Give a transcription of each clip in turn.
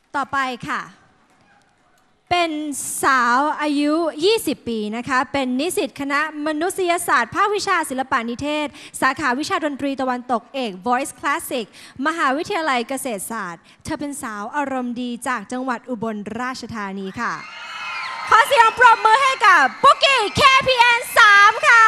ต่อไปค่ะเป็นสาวอายุ 20 ปีนะคะเป็นนิสิตคณะมนุษยศาสตร์ภาควิชาศิลปนิเทศสาขาวิชาดนตรีตะวันตกเอก Voice Classic มหาวิทยาลัยเกษตรศาสตร์เธอเป็นสาวอารมณ์ดีจากจังหวัดอุบลราชธานีค่ะขอเสียงปรบมือให้กับปุ๊กกี้ KPN 3 ค่ะ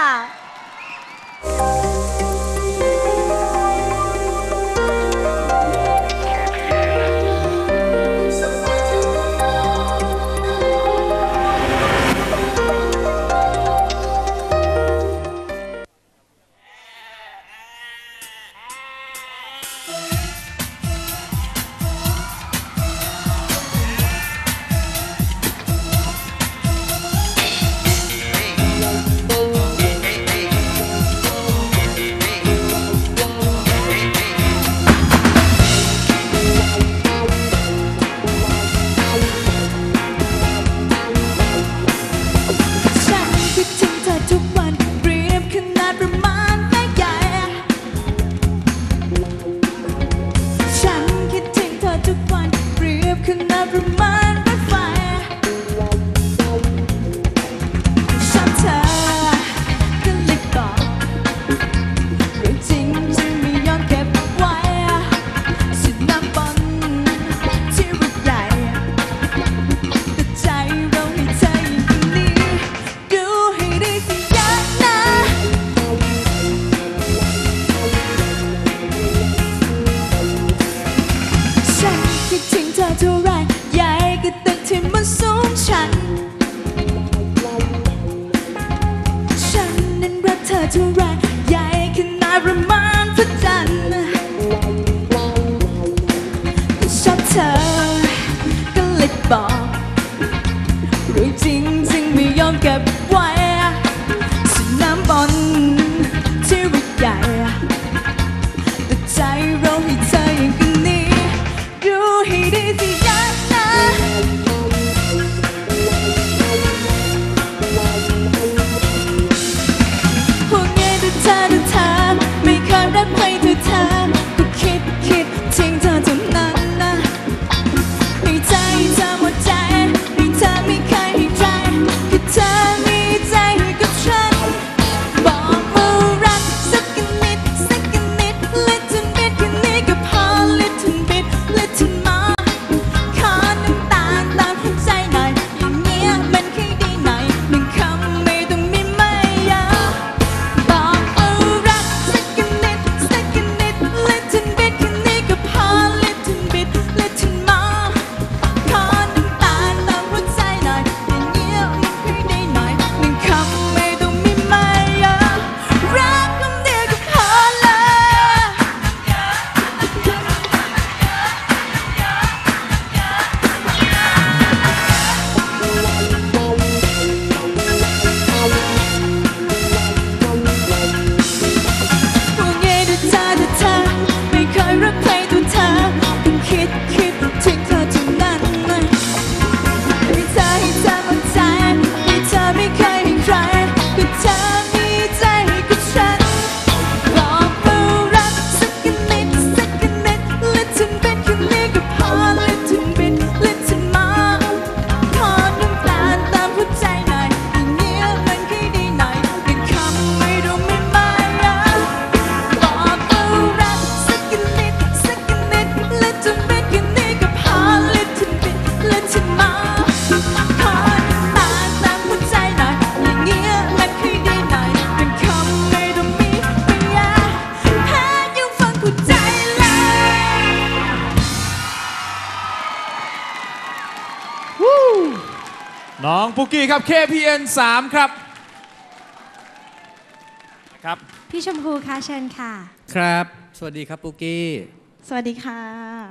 น้องปุ๊กกี้ครับ KPN 3 ครับครับพี่ชมพูค่ะเชิญค่ะครับสวัสดีครับปุ๊กกี้สวัสดีค่ะ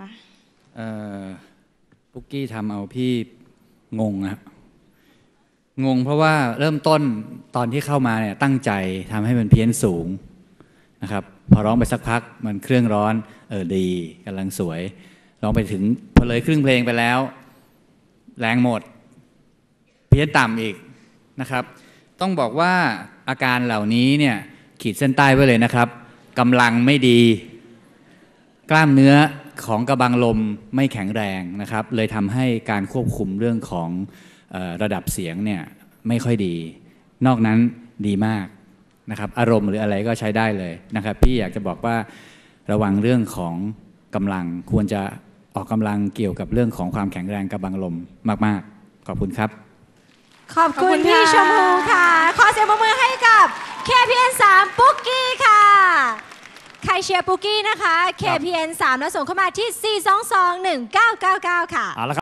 ปุ๊กกี้ทำเอาพี่งงนะงงเพราะว่าเริ่มต้นตอนที่เข้ามาเนี่ยตั้งใจทำให้มันเพี้ยนสูงนะครับพอร้องไปสักพักมันเครื่องร้อนดีกำลังสวยร้องไปถึงพอเลยครึ่งเพลงไปแล้วแรงหมดเพี้ยนต่ำอีกนะครับต้องบอกว่าอาการเหล่านี้เนี่ยขีดเส้นใต้ไว้เลยนะครับกำลังไม่ดีกล้ามเนื้อของกระบังลมไม่แข็งแรงนะครับเลยทำให้การควบคุมเรื่องของระดับเสียงเนี่ยไม่ค่อยดีนอกนั้นดีมากนะครับอารมณ์หรืออะไรก็ใช้ได้เลยนะครับพี่อยากจะบอกว่าระวังเรื่องของกำลังควรจะออกกำลังเกี่ยวกับเรื่องของความแข็งแรงกระบังลมมากๆขอบคุณครับขอบคุขอบคุณณพี่ค่ะชมพูค่ะ ขอเสียงปรบมือให้กับ KPN 3 ปุ๊กกี้ค่ะ ใครเชียร์ปุ๊กกี้นะคะ KPN 3 แล้วส่งเข้ามาที่ 4221999 ค่ะเอาละครับ